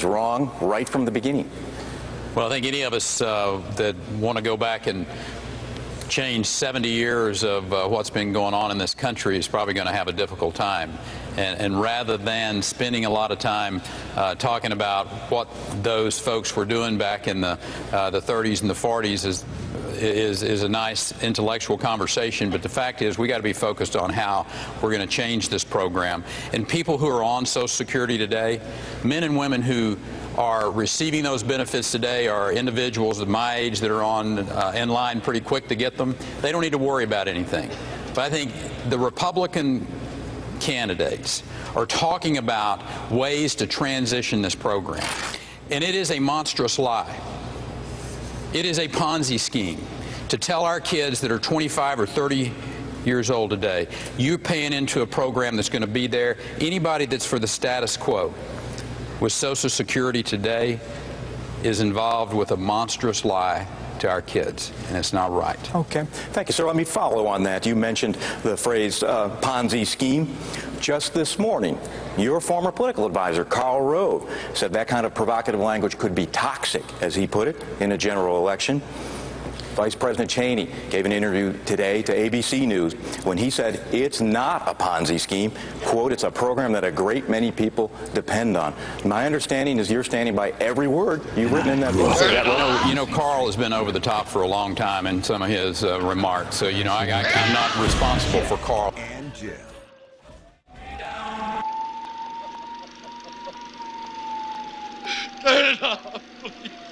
was wrong right from the beginning? Well, I think any of us that want to go back and change 70 years of what's been going on in this country is probably going to have a difficult time. And rather than spending a lot of time talking about what those folks were doing back in the 30s and the 40s is a nice intellectual conversation, but the fact is we got to be focused on how we're going to change this program. And people who are on Social Security today, men and women who are receiving those benefits today are individuals of my age that are on in line pretty quick to get them. They don't need to worry about anything. But I think the Republican candidates are talking about ways to transition this program. And it is a monstrous lie. It is a Ponzi scheme to tell our kids that are 25 or 30 years old today, you're paying into a program that's going to be there. Anybody that's for the status quo with Social Security today is involved with a monstrous lie to our kids, and it's not right. Okay. Thank you, sir. Let me follow on that. You mentioned the phrase Ponzi scheme. Just this morning, your former political advisor, Karl Rove, said that kind of provocative language could be toxic, as he put it, in a general election. Vice President Cheney gave an interview today to ABC News when he said it's not a Ponzi scheme. Quote, it's a program that a great many people depend on. My understanding is you're standing by every word you've written in that book. You know, Carl has been over the top for a long time in some of his remarks. So, you know, I'm not responsible for Carl. And Jeff. Turn it off, please.